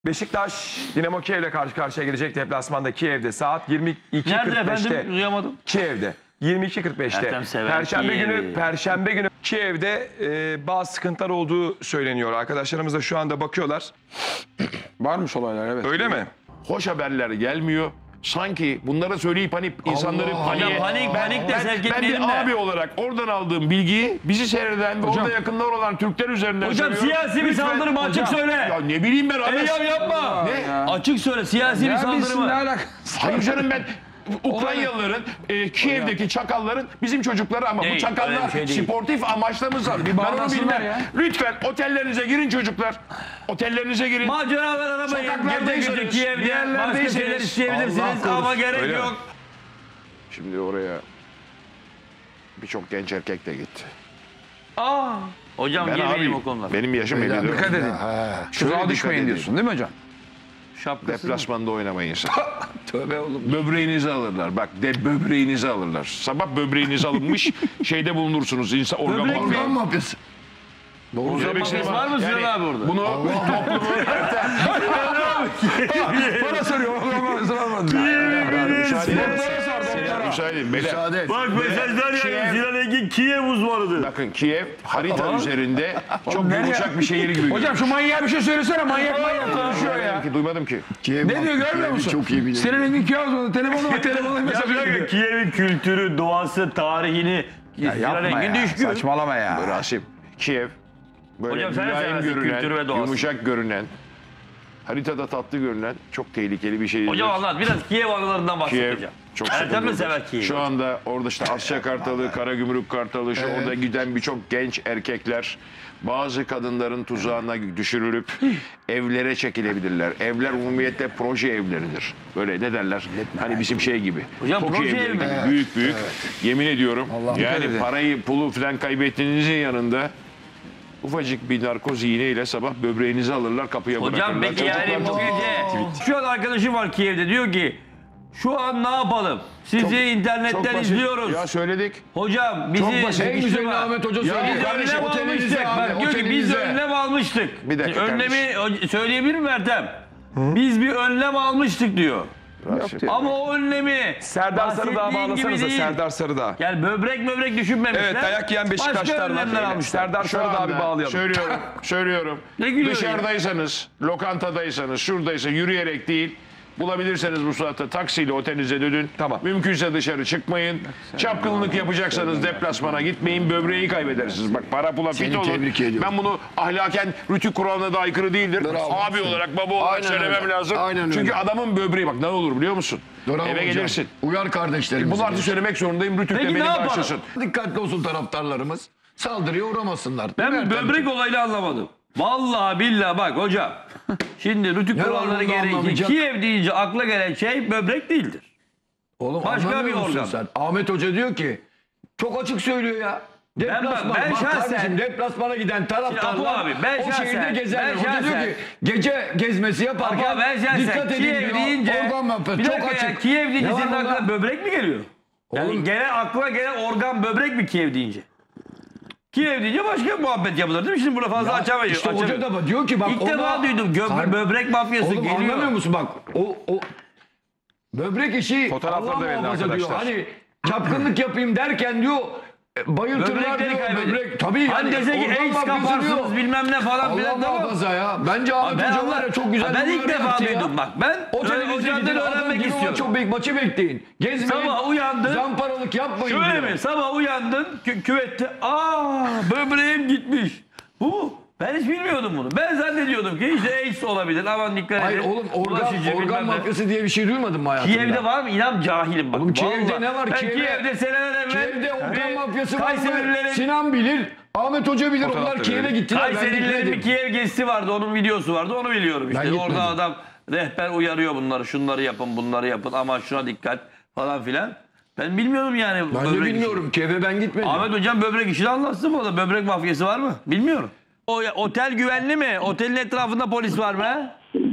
Beşiktaş Dinamo Kiev'le karşı karşıya gelecek deplasmanda Kiev'de saat Nerede 22.45'te. efendim? Duyamadım. Kiev'de 22.45'te. Ertem sever Perşembe günü Kiev'de bazı sıkıntılar olduğu söyleniyor. Arkadaşlarımız da şu anda bakıyorlar. Varmış olaylar, evet. Öyle mi? Hoş haberler gelmiyor. Sanki bunlara söyleyip hani insanları paniğe... Panik de sevk Ben etmeyelim bir de. abi olarak oradan aldığım bilgiyi bizi seyreden ve orada yakınlar olan Türkler üzerinden Hocam söylüyorum. siyasi bir Lütfen- saldırı mı? Açık söyle. Ya ne bileyim ben abi. Eyyam yapma. Ne? Açık söyle. Siyasi bir saldırı mı? Hayır canım ben Ukraynalıların, Kiev'deki çakalların bizim çocukları ama Değil, bu çakallar öyle bir şey değil. sportif amaçla mı saldırı? Ben onu bilmem. Lütfen otellerinize girin çocuklar. Otellerinize girin. Maceralar aramayın. Sokaklardaysanız, Gece Kiev'de başka yerlerdeyseniz, şeyler isteyebilirsiniz ama gerek Öyle mi? yok. Şimdi oraya birçok genç erkek de gitti. Hocam Ben girmeyelim abiyim. o konulara. Benim yaşım 54. Dikkat edin. Tuzağa düşmeyin diyorsun değil mi hocam? Şapkası. Deplasmanda oynamayın sen. Tövbe oğlum. Böbreğinizi alırlar. Bak böbreğinizi alırlar. Sabah böbreğiniz alınmış şeyde bulunursunuz. Organ Böbrek mi? mafyası. Doğru mafyası var mı Sinan abi orada? Bunu toplumu... Bana soruyor. Müsaade edin. Beyler. Bak mesajlar Kiev- yani Sinan Engin Kiev uzmanıdır. Bakın Kiev harita üzerinde çok yumuşak bir şehir gibi. Hocam şu manyağa bir şey söylesene. Manyak konuşuyor ya. Duymadım ki. Ne diyor görmüyor musun? Çok iyi biliyorum. Senin Engin Kiyaz oldu. Telefonu mesaj veriyor. Kiev'in kültürü, doğası, tarihini Sinan Engin düşkün. Saçmalama ya. Rasim. Kiev böyle Hocam sen mülayim seversin kültürü ve görünen, doğasını. yumuşak görünen, haritada tatlı görünen çok tehlikeli bir şehir. Hocam anlat biraz Kiev anılarından Kiev bahsedeceğim. çok Ertem de sıkıntılı. sever Kiev'i. Şu anda orada işte Asya Kartalı, Karagümrük Kartalı, şu orada giden birçok genç erkekler bazı kadınların tuzağına düşürülüp evlere çekilebilirler. Evler umumiyetle proje evleridir. Böyle ne derler? Hani bizim şey gibi. Hocam TOKİ proje evleri ev mi? gibi. Büyük büyük. Yemin ediyorum. Yani parayı, pulu falan kaybettiğinizin yanında ufacık bir narkoz iğneyle sabah böbreğinizi alırlar, kapıya Hocam bırakırlar. peki yani bu gece şu an arkadaşım var Kiev'de diyor ki şu an ne yapalım? Sizi internetten basit. izliyoruz. Ya söyledik. Hocam bizi basit. En güzelini Ahmet Hoca biz söyledi. önlem almıştık. Bak diyor ki biz önlem almıştık. Bir dakika Önlemi söyleyebilir mi Ertem? Biz bir önlem almıştık diyor. Ama o önlemi Serdar Sarıdağ bahsettiğin gibi bağlasanıza. değil. Serdar Sarıdağ. Yani böbrek düşünmemişler. Evet, dayak yiyen Başka Beşiktaşlar önlemler var. almışlar. Serdar Şu Sarıdağ abi anda bağlayalım. söylüyorum. Ne gülüyor Dışarıdaysanız, lokantadaysanız, şuradaysa yürüyerek değil, bulabilirseniz bu saatte taksiyle otelinize dönün. Tamam. Mümkünse dışarı çıkmayın. Çapkınlık yapacaksanız deplasmana gitmeyin. Böbreği kaybedersiniz. Bak para pula fit olun. tebrik ediyorum. Ben bunu ahlaken rütük kuralına da aykırı değildir. Abi olarak, baba olarak Aynen söylemem öyle. lazım. Aynen öyle. Çünkü adamın böbreği bak ne olur biliyor musun? Eve gelirsin. Uyar kardeşlerimizi. Bunu artık söylemek zorundayım. Rütük de Peki ne beni yapalım? bağışlasın. Dikkatli olsun taraftarlarımız. Saldırıya uğramasınlar. Ben Değil mi böbrek Ertemciğim? olayını anlamadım. Vallahi billahi bak hocam. Şimdi rütük Ne var kuralları bunda gereği anlamayacak? Kiev deyince akla gelen şey böbrek değildir. Oğlum Başka anlamıyor bir musun organ. sen? Ahmet Hoca diyor ki çok açık söylüyor ya. Deplasman. ben Bak şahsen- kardeşim deplasmana giden taraftarlar Apo abi, ben o şahsen- şehirde gezerler. ben Hoca diyor şahsen- ki gece gezmesi yaparken Ama ben şahsen dikkat edin Kiev diyor. deyince Organ mafyası bir çok dakika ya, açık. Kiev deyince Ne var senin bunda? aklına böbrek mi geliyor? Yani Oğlum- akla gelen organ böbrek mi Kiev deyince? Kiev deyince başka bir muhabbet yapılır değil mi? Şimdi burada fazla açamayız. İşte hoca da diyor ki bak İlk defa duydum böbrek mafyası Oğlum geliyor. anlamıyor musun bak o böbrek işi Fotoğrafları Allah da verin muhafaza diyor. arkadaşlar. Hani çapkınlık yapayım derken diyor bayıltırlar Böbrekleri diyor. kaybediyor. Böbrek tabii Hani yani. dese ki organ AIDS mafyası kaparsınız diyor. bilmem ne falan Allah filan tamam. muhafaza ya. Bence Ahmet Ben Hoca var ya çok güzel. Ben bir ilk uyarı defa yaptı ya. duydum bak. Ben Otelinize hocadan gidin, adam öğrenmek gibi istiyorum. çok maçı bekleyin. Gezmeyin. Sabah uyandın. Zamparalık yapmayın Şöyle diyor. mi? Sabah uyandın küvette. Böbreğim gitmiş. Bu mu? Ben hiç bilmiyordum bunu. Ben zannediyordum ki işte AIDS olabilir. Aman dikkat edin. Hayır oğlum Bulaşıcı, organ bilmem ne. mafyası diye bir şey duymadın mı hayatında? Kiev'de var mı? İnan cahilim bak. Oğlum Kiev'de Vallahi. ne var? Ben Kiev'de- Kiev'de seneler evvel. Kiev'de organ mafyası var mı? Kayserilerin, Sinan bilir. Ahmet Hoca bilir. Fotoğraf Onlar da Kiev'e verelim. gittiler. Ben Kayserilerin bir gitmedim. Kiev gezisi vardı. Onun videosu vardı. Onu biliyorum işte. gitmedim. Orada adam rehber uyarıyor bunları. Şunları yapın, bunları yapın. Ama şuna dikkat falan filan. Ben bilmiyorum yani. Ben de böbrek bilmiyorum. Kiev'e ben gitmedim. işi. Ahmet hocam böbrek işini anlatsın bana. Böbrek mafyası var mı? Bilmiyorum. Otel güvenli mi? Otelin etrafında polis var mı?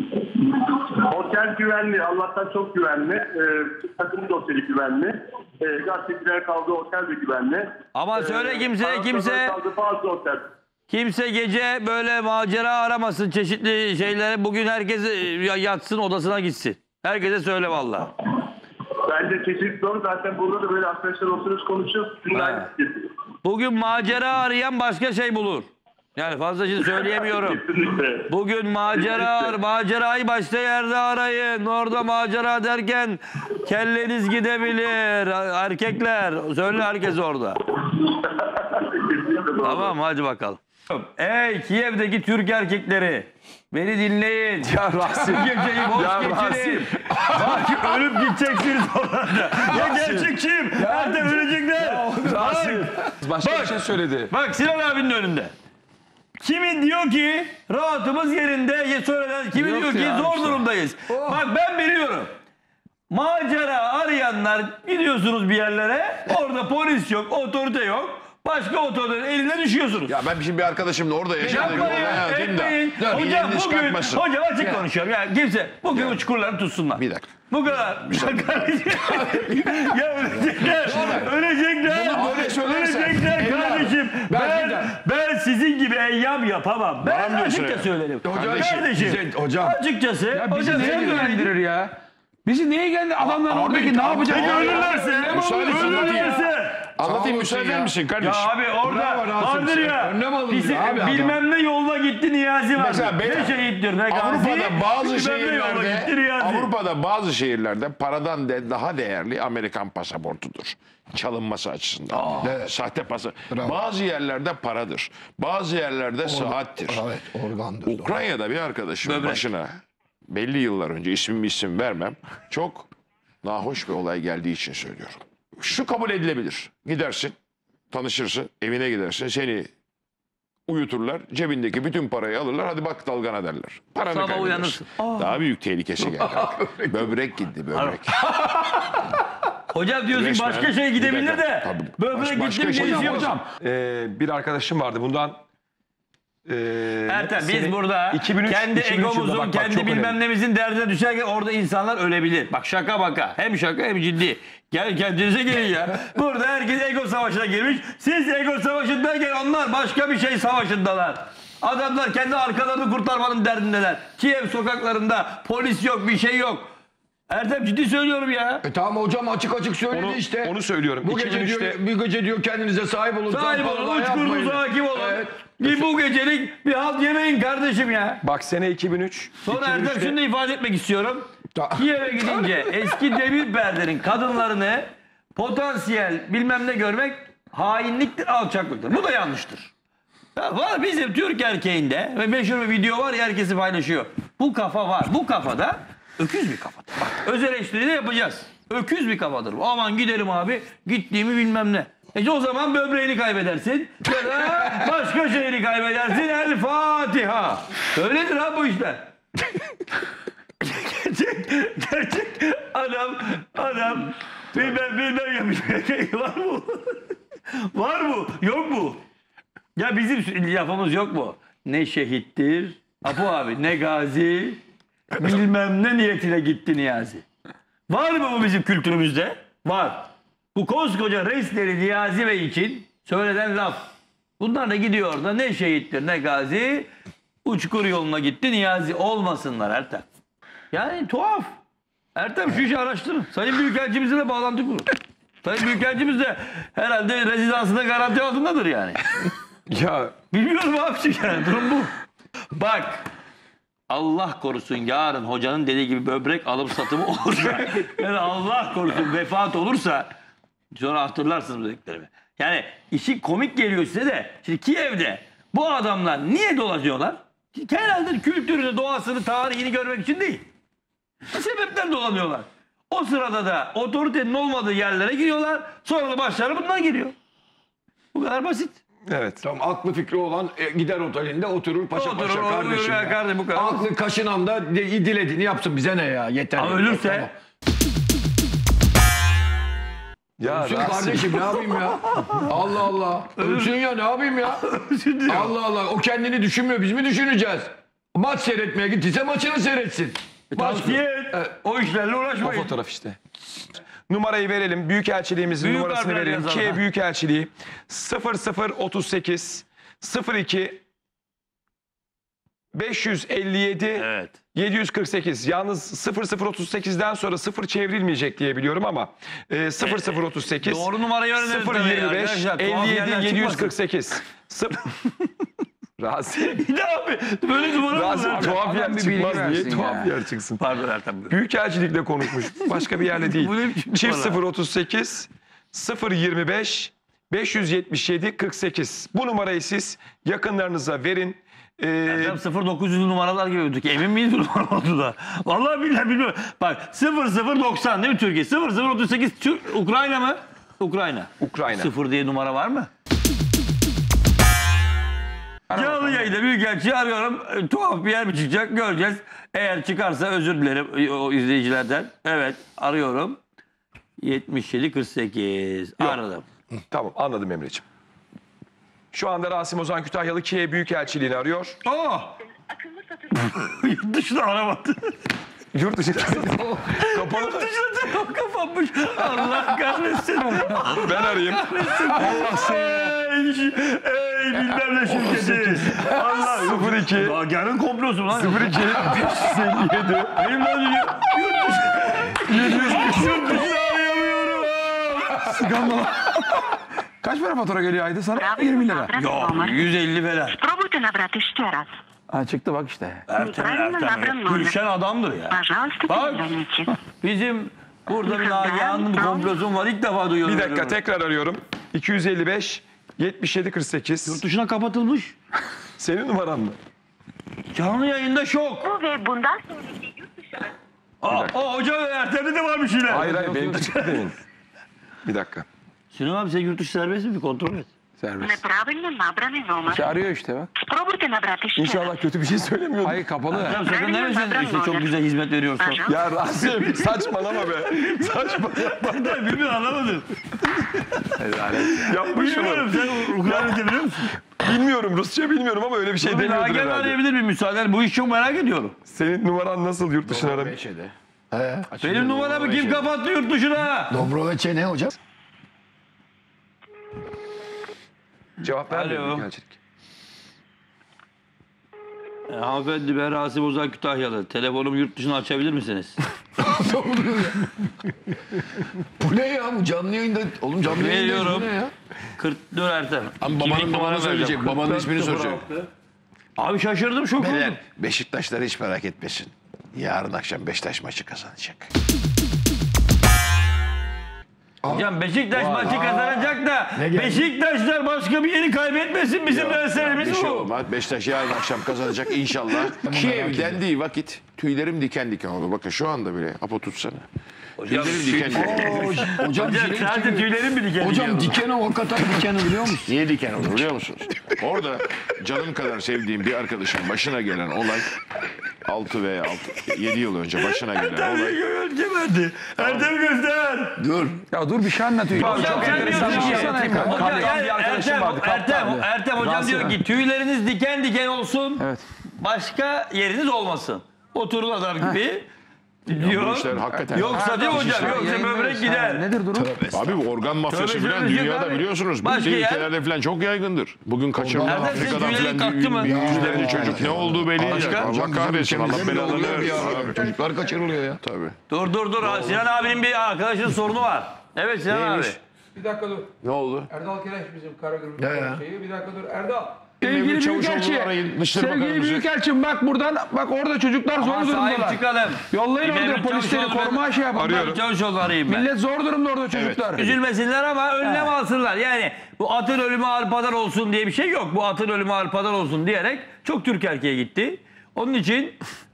Otel güvenli. Allah'tan çok güvenli. Takımın da oteli güvenli. Gazeteciler kaldığı otel de güvenli. Ama söyle kimseye Taraftarların kimse. kaldığı bazı otel. Kimse gece böyle macera aramasın, çeşitli şeylere. Bugün herkes yatsın, odasına gitsin. Herkese söyle vallahi. Bence kesinlikle doğru. Zaten burada da böyle arkadaşlar oturuyoruz konuşuyoruz. Ha. Bugün macera arayan başka şey bulur. Yani fazla şey söyleyemiyorum. Kesinlikle. Bugün macerayı başka yerde arayın. Orada macera derken kelleniz gidebilir. Erkekler. Söyle herkes orada. Kesinlikle doğru. Tamam hadi bakalım. Ey Kiev'deki Türk erkekleri. Beni dinleyin. Ya Rasim. Bu geceyi boş Ya geçirin. Rasim. Bak ölüp gideceksiniz orada. Ya gerçekçiyim. Ertem ölecekler. Rasim. Başka bir şey söyledi. Bak Sinan abinin önünde. Kimin diyor ki rahatımız yerinde, söylenen kimin Yok diyor ki ya, zor işte. durumdayız. Bak ben biliyorum. Macera arayanlar gidiyorsunuz bir yerlere. Orada polis yok, otorite yok. Başka otoritenin eline düşüyorsunuz. Ya ben şimdi bir arkadaşımla orada yaşadığım Yapmayın, olay anlatayım da. etmeyin. Hocam Elini bugün, çıkartmasın. hocam açık konuşuyorum. Ya kimse bugün uçkurları tutsunlar. Bir dakika. Bu kadar. Ya ölecekler. Ölecekler. böyle söylersen- Ölecekler kardeşim. Ben sizin gibi eyyam yapamam. Ben Bana açıkça diyorsun söylerim. Kardeşim, hocam. Açıkçası. Ya bizi hocam neye sen ilgilendirir ya? Bizi neye ilgilendirir? Adamlar oradaki ne yapacak? Peki ölürlerse. Ölürlerse. Anlatayım müsaade eder misin Ya kardeşim? abi orada Bravo Rasim, vardır ya. önlem alınıyor Bizim, abi adam. bilmem ne yoluna gitti Niyazi var. Mesela Ne şehittir ne gazi. Avrupa'da bazı bilmem ne yola gitti şehirlerde Niyazi. Avrupa'da bazı şehirlerde paradan daha değerli Amerikan pasaportudur. Çalınması açısından. Sahte pasaport. Bazı yerlerde paradır. Bazı yerlerde saattir. Evet, organdır. Ukrayna'da bir arkadaşımın Böbrek. başına belli yıllar önce isim vermem. Çok nahoş bir olay geldiği için söylüyorum. Şu kabul edilebilir. Gidersin, tanışırsın, evine gidersin, seni uyuturlar, cebindeki bütün parayı alırlar, hadi bak dalgana derler. Paranı Sabah kaybedersin. uyanırsın. Daha büyük tehlikesi geldi. Böbrek gitti, böbrek. Hocam diyorsun Resmen başka şey gidebilir bir dakika, de. tabii. Böbrek Başka gitti şey- gelişiyor. Hocam, Bir arkadaşım vardı bundan. Ertem biz burada 2003 kendi 2003 yılında egomuzun, bak, kendi çok bilmem önemli. nemizin derdine düşerken orada insanlar ölebilir. Bak şaka baka. Hem şaka hem ciddi. Gel kendinize gelin ya. Burada herkes ego savaşına girmiş. Siz ego savaşındayken onlar başka bir şey savaşındalar. Adamlar kendi arkalarını kurtarmanın derdindeler. Kiev sokaklarında polis yok, bir şey yok. Ertem ciddi söylüyorum ya. tamam hocam açık söyledi Onu- işte. onu söylüyorum. Bu gece 2003'te diyor, bir gece diyor kendinize sahip olun. Sahip olun, zamparalığa uçkurunuza yapmayın. hakim olun. Evet. Bir bu gecelik bir halt yemeyin kardeşim ya. Bak sene 2003. Sonra Erdem 2003'te şunu da ifade etmek istiyorum. Ta- Kiev'e gidince eski demir perdenin kadınlarını potansiyel bilmem ne görmek hainliktir, alçaklıktır. Bu da yanlıştır. Ya var bizim Türk erkeğinde ve meşhur bir video var ya herkesi paylaşıyor. Bu kafa var. Bu kafada öküz bir kafadır. Bak öz eleştiri de yapacağız. Öküz bir kafadır. Aman gidelim abi gittiğimi bilmem ne. O zaman böbreğini kaybedersin. Ya da başka şeyini kaybedersin. El Fatiha. Öyledir ha bu işler. gerçek adam bilmem yapmış. Var mı? Var mı? Yok mu? Ya bizim lafımız yok mu? Ne şehittir, Apo abi ne gazi, bilmem ne niyetine gitti Niyazi. Var mı bu bizim kültürümüzde? Var. Bu koskoca reisleri Niyazi Bey için söylenen laf. Bunlar da gidiyor orada ne şehittir ne gazi, uçkur yoluna gitti Niyazi olmasınlar Ertem. Yani tuhaf. Ertem şu işi araştırın. Sayın Büyükelçimizle de bağlantı kurun. Sayın Büyükelçimiz de herhalde rezidansında garanti altındadır yani. Ya Bilmiyorum abi yani durum bu. Bak Allah korusun yarın hocanın dediği gibi böbrek alım satımı olursa yani Allah korusun vefat olursa sonra hatırlarsınız bu dediklerimi. Yani işi komik geliyor size de şimdi Kiev'de bu adamlar niye dolaşıyorlar? Herhalde kültürünü, doğasını, tarihini görmek için değil. Sebepten dolanıyorlar. O sırada da otoritenin olmadığı yerlere giriyorlar. Sonra da başları bundan geliyor. Bu kadar basit. evet. Tamam aklı fikri olan gider otelinde oturur paşa Oturur, paşa oturur kardeşim. ya ya. kardeşim, bu kadar. Aklı kaşınan da dilediğini yapsın bize ne ya yeter. Ama ya. ölürse Tamam. Ya Ölsün Rasim. kardeşim ne yapayım ya? Allah Allah. Ölsün ya ne yapayım ya? Allah Allah. O kendini düşünmüyor. Biz mi düşüneceğiz? Maç seyretmeye gittiyse maçını seyretsin. tavsiye et. O işlerle O uğraşmayın. fotoğraf işte. Numarayı verelim. Büyükelçiliğimizin Büyük numarasını harflerle verelim. yazalım, Kiev ha. Büyükelçiliği 0038 02 557 Evet. 748. Yalnız 0038'den sonra 0 çevrilmeyecek diye biliyorum ama 0038 Doğru numarayı öğrenelim. 025 57 748. Razi. Bir daha abi. Böyle numara mı Razi var? tuhaf adam yer bir bilgi çıkmaz diye versin tuhaf ya. yer çıksın. Pardon Ertem. buyur. Büyükelçilikle konuşmuş. Başka bir yerle değil. Bu ne biçim Çift numara? 038 025 577 48. Bu numarayı siz yakınlarınıza verin. Ertem 0900'lü numaralar gibi ödük. Emin miyiz bu numara oldu da? Vallahi billahi bilmiyorum. Bak 0090 değil mi Türkiye? 0038 Ukrayna mı? Ukrayna. Ukrayna. 0 diye numara var mı? Canlı yayında Büyükelçiyi arıyorum. Tuhaf bir yer mi çıkacak? Göreceğiz. Eğer çıkarsa özür dilerim o izleyicilerden. Evet arıyorum. 7748. Aradım. Tamam anladım Emre'ciğim. Şu anda Rasim Ozan Kütahyalı Kiev Büyükelçiliğini arıyor. Aa! Yurt dışına aramadı. Yurt dışı kapalı. Dışına telefon kapanmış. Allah kahretsin. Ben arayayım. Allah seni. Ey bilmem ne şirketi. Allah. 02 Ya yarın komplosu lan. 02 557 Benim lan yurt dışına arayamıyorum. Kaç para fatura geliyor ayda sana? 20 lira. Ya 150 falan. Пробуйте набрать еще раз. Ha çıktı bak işte. Ertem. Gülşen adamdır ya. Пожалуйста, Bak. перезвоните. Bizim burada bir Nagihan'ın komplosun var. İlk defa duyuyorum. Bir dakika tekrar arıyorum. 255 77 48. Yurt dışına kapatılmış. Senin numaran mı? Canlı yayında şok. Bu ve bundan sonraki yurt dışı Hocam Ertem'de de var bir şeyler. Hayır benim çıktı demin. Bir dakika. Sinan abi sen yurt dışı serbest mi? Bir kontrol et. Serbest. неправильно набранный номер. İşte arıyor işte bak. Пробуйте набрать еще раз. İnşallah kötü bir şey söylemiyordur. Hayır kapalı. Ertem sakın demesin işte çok güzel hizmet veriyorsun. Пожалуйста. Ya Rasim saçmalama be. Saçmalama. Ben bilmiyorum anlamadım. Yapmış şunu. Bilmiyorum sen Ukrayna'da biliyor musun? Bilmiyorum Rusça bilmiyorum ama öyle bir şey Bir demiyordur Nagihan herhalde. arayabilir miyim müsaaden? Bu işi çok merak ediyorum. Senin numaran nasıl yurt dışına aram? Benim numaramı kim kapattı yurt dışına? Dobroveç'e ne hocam? Cevap vermiyor Alo. Büyükelçilik. Hanımefendi ben Rasim Ozan Kütahyalı. Telefonumu yurt dışına açabilir misiniz? Bu ne ya bu canlı yayında? Oğlum canlı yayında Veriyorum. bu ne ya? 44 Ertem. Ama babanın numaranı söyleyecek. Babanın ismini soracak. Abi şaşırdım şok oldum. Beyler, Beşiktaşlar hiç merak etmesin. Yarın akşam Beşiktaş maçı kazanacak. Hocam Beşiktaş maçı kazanacak da Beşiktaşlar başka bir yeri kaybetmesin bizim derslerimiz Bir şey bu. olmaz. Beşiktaş yarın akşam kazanacak inşallah. Kiev dendiği vakit tüylerim diken diken oldu. Bakın şu anda bile. Apo tutsana. Tüylerim diken diken oldu. Hocam Sadece tüylerim mi diken Hocam dikeni hakikaten dikeni biliyor musun? Niye diken oldu biliyor musunuz? Orada canım kadar sevdiğim bir arkadaşın başına gelen olay 6 veya 7 yıl önce başına gelen olay. Geberdi. Ertem göster. Dur. Ya dur bir şey anlatıyor. Hocam sen enteresan diyorsun bir ki şey anlatayım mı? Hocam Kaptan yani bir arkadaşım Ertem, vardı, kaptan. Ertem hocam Rasim. diyor ki tüyleriniz diken diken olsun. Evet. Başka yeriniz olmasın. Oturun adam gibi. Bu Diyor. işler hakikaten. Yoksa değil mi hocam? Yoksa böbrek gider. Nedir durum? Abi bu organ mafyası Tövbe falan tövbe dünyada abi. biliyorsunuz. Başka Başka yer? ülkelerde falan çok yaygındır. Bugün kaçırılan Nereden senin Afrika'dan tüylerin falan kalktı mı? yüzlerce çocuk ne olduğu belli değil. Başka? Allah kahretsin. Allah belanı versin. Çocuklar kaçırılıyor ya. Tabii. Dur. Sinan abinin bir arkadaşının sorunu var. Evet Sinan abi. Neymiş? Bir dakika dur. Ne oldu? Erdal Kereş bizim Karagümrük Ya. şeyi. Bir dakika dur. Erdal. Sevgili Çavuşoğlu'nu arayın. Dışişleri Sevgili Bakanımızı. Büyükelçim bak buradan bak orada çocuklar zor Ama sahip durumdalar. çıkalım. Yollayın Bir orada Mevlüt polisleri Çavuşoğlu koruma şey yapın. Arıyorum. Çavuşoğlu arayayım ben. Millet zor durumda orada çocuklar. Üzülmesinler ama önlem alsınlar. Yani bu atın ölümü arpadan olsun diye bir şey yok. Bu atın ölümü arpadan olsun diyerek çok Türk erkeğe gitti. Onun için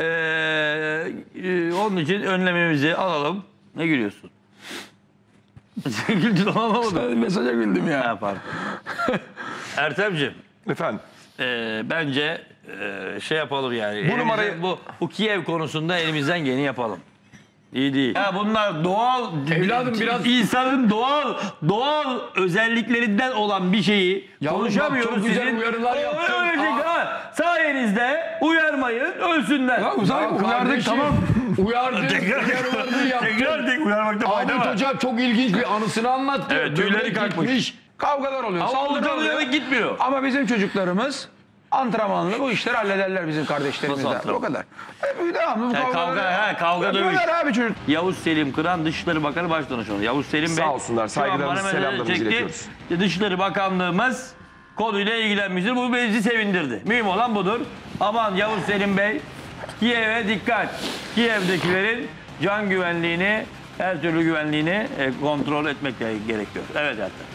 önlemimizi alalım. Ne gülüyorsun? Güldün anlamadım. Mesaja güldüm ya. Ha, pardon. Ertemciğim Efendim. bence şey yapalım yani. Bu Elimizden- numarayı- bu Kiev konusunda elimizden geleni yapalım. İyi değil. Ya bunlar doğal Evladım biraz- insanın doğal özelliklerinden olan bir şeyi Yavrum konuşamıyoruz. bak çok güzel sizin. uyarılar O yaptın. ölecek ha. Sayenizde uyarmayın, ölsünler. Ya uzay uyardık tamam. Uyardık. Uyarılarını yaptık. Tekrar uyarmakta fayda Ahmet var. Hoca çok ilginç bir anısını anlattı. Evet, tüyleri Böbrek kalkmış. gitmiş. Kavgalar oluyor. Ama saldırı ortalığı oluyor. gitmiyor. Ama bizim çocuklarımız antrenmanla bu işleri hallederler bizim kardeşlerimiz Nasıl de. antrenman? O kadar. Devamlı bu Yani kavga dövüş. yapıyorlar abi çocuk. Yavuz Selim Kıran Dışişleri Bakanı Başdanışmanı. Yavuz Selim Bey. Sağ olsunlar, şu an saygılarımızı, bana mesaj selamlarımızı çekti. iletiyoruz. Dışişleri Bakanlığımız konuyla ilgilenmiştir. Bu bizi sevindirdi. Mühim olan budur. Aman Yavuz Selim Bey, Kiev'e dikkat. Kiev'dekilerin can güvenliğini, her türlü güvenliğini kontrol etmek gerekiyor. Evet Ertan.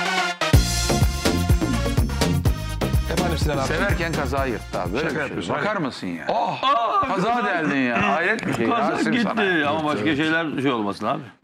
Efendim Sinan abi. Severken kaza yırttı abi. Böyle Şaka bir şey. yapıyorsun, Bakar hayır. mısın ya? Kaza deldin ya. Hayret bir şey. Kaza Rasim gitti sana. ama başka şeyler olmasın abi.